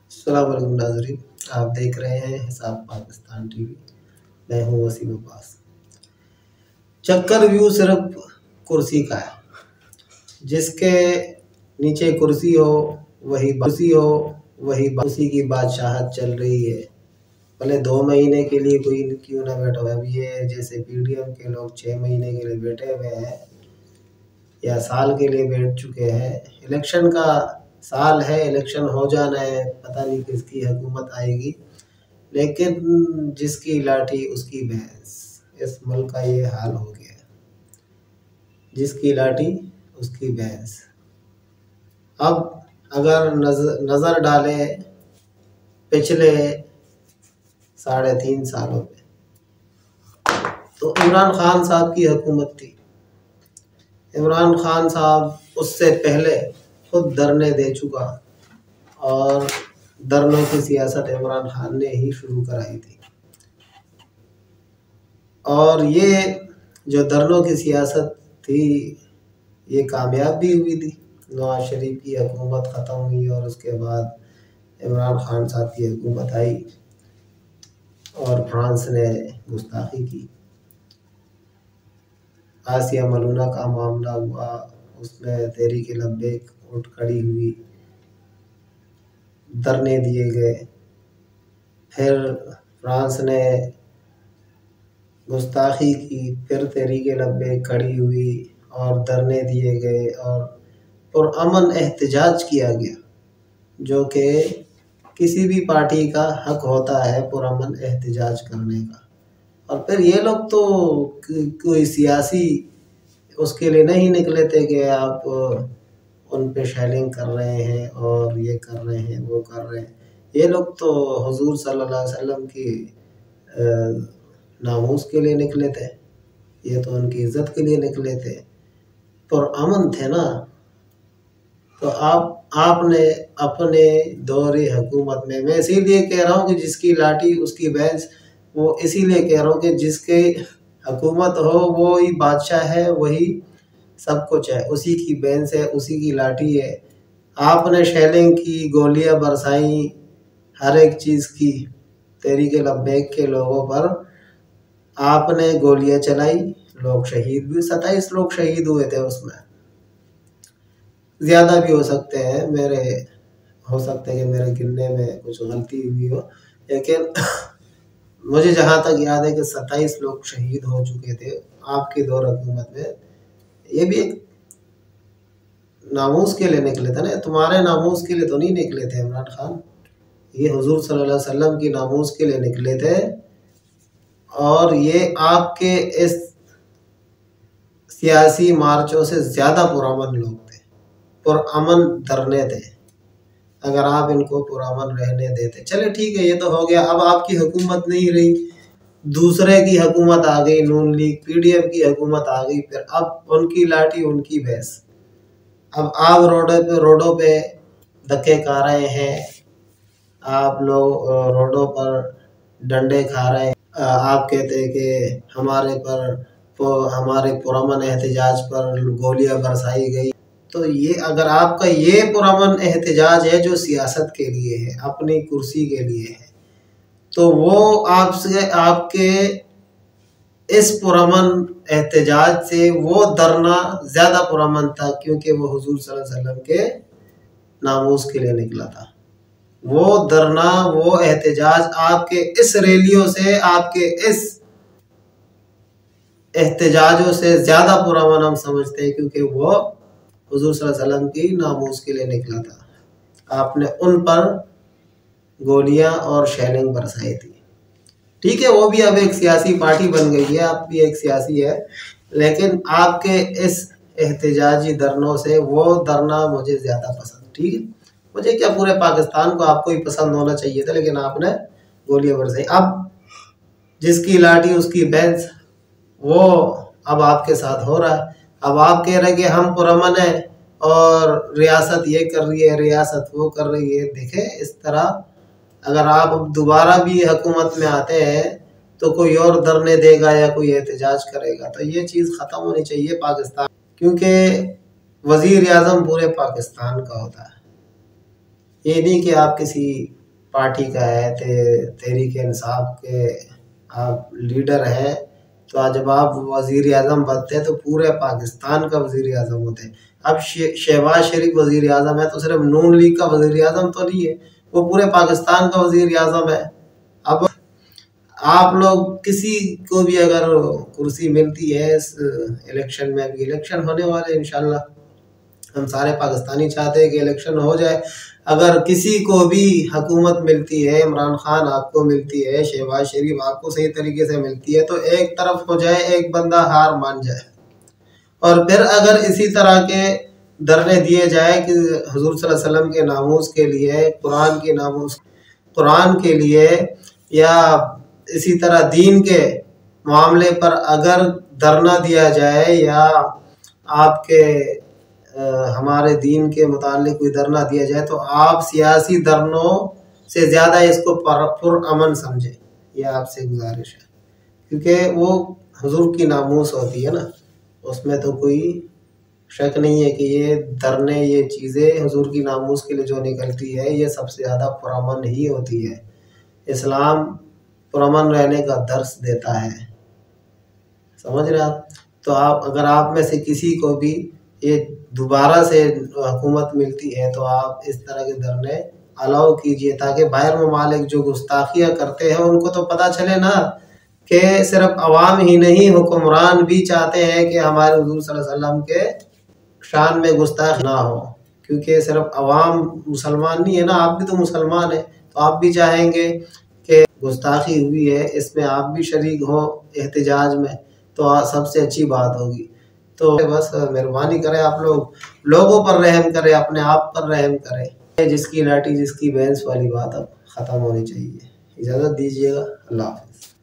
अस्सलाम वालेकुम नाज़रीन, आप देख रहे हैं हिसाब पाकिस्तान टीवी। मैं हूँ वसीम अब्बास। चक्कर व्यू सिर्फ कुर्सी का है। जिसके नीचे कुर्सी हो वही उसी की बादशाहत चल रही है। भले 2 महीने के लिए कोई क्यों ना बैठा हुआ। अभी ये जैसे पीडीएम के लोग 6 महीने के लिए बैठे हुए हैं या साल के लिए बैठ चुके हैं। इलेक्शन का साल है, इलेक्शन हो जाना है, पता नहीं किसकी हुकूमत आएगी, लेकिन जिसकी लाठी उसकी भैंस। इस मुल्क का ये हाल हो गया है, जिसकी लाठी उसकी भैंस। अब अगर नज़र डालें पिछले 3.5 सालों में, तो इमरान खान साहब की हुकूमत थी। इमरान खान साहब उससे पहले खुद धरने दे चुका, और धरनों की सियासत इमरान खान ने ही शुरू कराई थी। और ये जो धरनों की सियासत थी, ये कामयाब भी हुई थी। नवाज शरीफ की हुकूमत ख़त्म हुई और उसके बाद इमरान खान साहब की हुकूमत आई और फ्रांस ने गुस्ताखी की। आसिया मलूना का मामला हुआ, उसमें तहरीक लब्बैक उठ खड़ी हुई, धरने दिए गए। फिर फ्रांस ने गुस्ताखी की, फिर तहरीक लब्बैक खड़ी हुई और धरने दिए गए और पुरअमन एहतजाज किया गया, जो कि किसी भी पार्टी का हक होता है पुरअमन एहतजाज करने का। और फिर ये लोग तो कोई सियासी उसके लिए नहीं निकले थे कि आप उन पे शेलिंग कर रहे हैं और ये कर रहे हैं वो कर रहे हैं। ये लोग तो हुजूर सल्लल्लाहु अलैहि वसल्लम की नामूस के लिए निकले थे, ये तो उनकी इज्जत के लिए निकले थे, पुरअमन थे ना। तो आपने अपने दौरे हुकूमत में, मैं इसीलिए कह रहा हूँ कि जिसकी लाठी उसकी भैंस, वो इसीलिए कह रहा हूँ कि जिसके हुकूमत हो वो ही बादशाह है, वही सब कुछ है, उसी की भैंस है, उसी की लाठी है। आपने शेलिंग की, गोलियां बरसाई, हर एक चीज़ की। तहरीक लब्बैक के लोगों पर आपने गोलियां चलाई, लोग शहीद भी, 27 लोग शहीद हुए थे उसमें। ज़्यादा भी हो सकते हैं, हो सकता है कि मेरे गिनने में कुछ गलती हुई हो, लेकिन मुझे जहाँ तक याद है कि 27 लोग शहीद हो चुके थे आपके दौर हुकूमत में। ये भी एक नामूस के लिए निकले थे ना, तुम्हारे नामूस के लिए तो नहीं निकले थे इमरान खान, ये हुजूर सल्लल्लाहु अलैहि वसल्लम की नामूस के लिए निकले थे। और ये आपके इस सियासी मार्चों से ज़्यादा पुरअमन लोग थे, पुरअमन धरने थे। अगर आप इनको पुरअमन रहने देते, चले ठीक है, ये तो हो गया। अब आपकी हुकूमत नहीं रही, दूसरे की हुकूमत आ गई, नून लीग पीडीएम की हुकूमत आ गई। फिर अब उनकी लाठी उनकी भैंस। अब आप रोडों पे धक्के खा रहे हैं, आप लोग रोडों पर डंडे खा रहे हैं। आप कहते हैं कि हमारे पुरअमन एहतजाज पर गोलियां बरसाई गई। तो ये अगर आपका ये पुरअमन एहतजाज है जो सियासत के लिए है, अपनी कुर्सी के लिए है, तो वो आपके इस पुरअमन एहतजाज से वो धरना ज़्यादा पुरअमन था, क्योंकि वो हुजूर सल्लल्लाहु अलैहि वसल्लम के नामूस के लिए निकला था। वो धरना, वो एहतजाज आपके इस रैलियों से, आपके इस एहतजाजों से ज़्यादा पुरअमन हम समझते हैं, क्योंकि वो हुजूर सल्लल्लाहु अलैहि वसल्लम की नामूस के लिए निकला था। आपने उन पर गोलियां और शेलिंग बरसाई थी। ठीक है, वो भी अब एक सियासी पार्टी बन गई है, आप भी एक सियासी है, लेकिन आपके इस एहतजाजी धरनों से वो धरना मुझे ज़्यादा पसंद। ठीक है, मुझे क्या, पूरे पाकिस्तान को आपको ही पसंद होना चाहिए था, लेकिन आपने गोलियां बरसाई। अब जिसकी लाठी उसकी भैंस, वो अब आपके साथ हो रहा है। अब आप कह रहे हैं कि हम पुरअमन है और रियासत ये कर रही है, रियासत वो कर रही है। देखें, इस तरह अगर आप दोबारा भी हुकूमत में आते हैं तो कोई और धरने देगा या कोई एहतजाज करेगा, तो ये चीज़ ख़त्म होनी चाहिए पाकिस्तान, क्योंकि वज़ीर आज़म पूरे पाकिस्तान का होता है। ये नहीं कि आप किसी पार्टी का है, तहरीक-ए-इंसाफ के आप लीडर हैं, तो आज जब आप वज़ीर आज़म बनते हैं तो पूरे पाकिस्तान का वज़ीर आज़म होते हैं। अब शहबाज शरीफ वज़ीर आज़म है तो सिर्फ नून लीग का वज़ीर आज़म तो नहीं है, वो पूरे पाकिस्तान का वज़ीर आज़म है। अब आप लोग किसी को भी अगर कुर्सी मिलती है इस इलेक्शन में, अभी इलेक्शन होने वाले इंशाल्लाह, हम सारे पाकिस्तानी चाहते हैं कि इलेक्शन हो जाए। अगर किसी को भी हुकूमत मिलती है, इमरान खान आपको मिलती है, शहबाज शरीफ आपको सही तरीके से मिलती है, तो एक तरफ हो जाए, एक बंदा हार मान जाए। और फिर अगर इसी तरह के धरने दिए जाए कि हुजूर सल्लल्लाहु अलैहि वसल्लम के नामूस के लिए, कुरान के लिए, या इसी तरह दीन के मामले पर अगर धरना दिया जाए, या आपके हमारे दीन के मुतालिक कोई धरना दिया जाए, तो आप सियासी धरनों से ज़्यादा इसको पुरअमन समझें, यह आपसे गुजारिश है। क्योंकि वो हुजूर की नामूस होती है ना, उसमें तो कोई शक नहीं है कि ये धरने, ये चीज़ें हुजूर की नामूस के लिए जो निकलती है, ये सबसे ज़्यादा पुरअमन ही होती है। इस्लाम पुरअमन रहने का दर्स देता है, समझ रहे आप। तो आप अगर आप में से किसी को भी ये दोबारा से हुकूमत मिलती है, तो आप इस तरह के धरने अलाउ कीजिए, ताकि बाहर ममालिक जो गुस्ताखियाँ करते हैं उनको तो पता चले ना कि सिर्फ अवाम ही नहीं, हुक्मरान भी चाहते हैं कि हमारे हुजूर सल्लल्लाहु अलैहि वसल्लम के शान में गुस्ताख ना हो। क्योंकि सिर्फ अवाम मुसलमान नहीं है ना, आप भी तो मुसलमान हैं, तो आप भी चाहेंगे कि गुस्ताखी हुई है, इसमें आप भी शरीक हो एहतजाज में, तो सबसे अच्छी बात होगी। तो बस मेहरबानी करें, आप लोग लोगों पर रहम करें, अपने आप पर रहम करें। जिसकी लाठी जिसकी भैंस वाली बात अब ख़त्म होनी चाहिए। इजाज़त दीजिएगा, अल्लाह हाफ़िज़।